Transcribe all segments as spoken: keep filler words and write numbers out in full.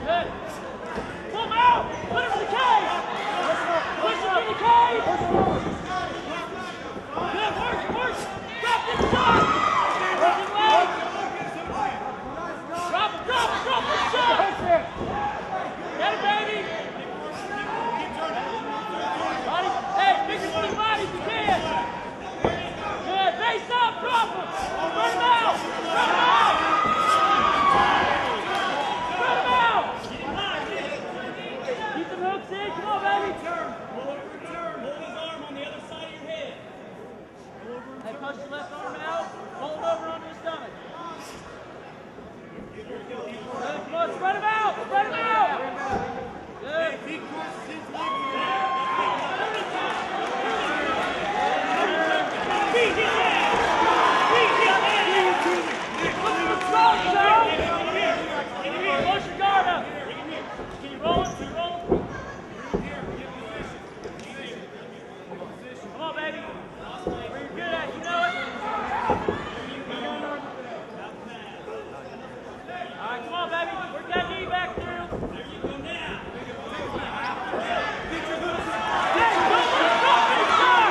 Good. Pull him out. Put him in the cage. Push him in the cage. Good. Work, work. Drop this shot. Push him away. Drop him, drop him, drop this shot. Get it, baby. Body. Hey, fingers to the body if you can. Good. Face up. Drop him. Run him out. Run him out. Run him out. Keep them hooks in. Come on, baby. Turn. Pull over and turn. Hold his arm on the other side of your head. Hey, push the left arm out. Hold over onto his stomach. Good. Come on, spread him out. Spread him out. Good. He crosses his leg. Beat him down. Beat him down. Look at the cross, Joe. Push your guard up. Can you roll it? Can you roll it? Come on, baby. Where you're good at, you know it. All right, come on, baby. Work that knee back through. There you go now. Hey, don't let it drop this shot.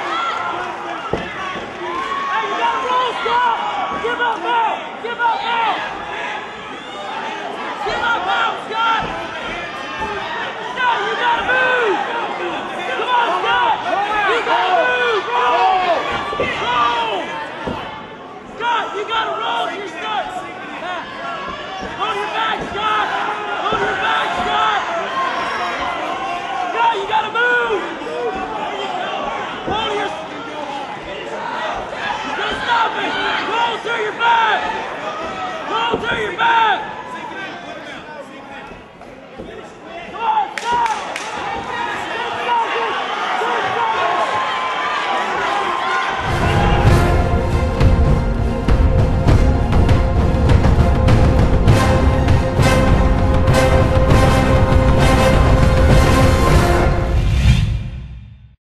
Hey, you got to roll, Scott. Give up now. Give up now. Give up now, Scott. Scott, you got to move. Come on, Scott. You got to move. Roll. Roll. Scott, you got to roll. You're stuck. Back. On your back, Scott. On your back, Scott. Scott, you got to move. Roll your... Don't stop it. Roll through your back. Roll through your back.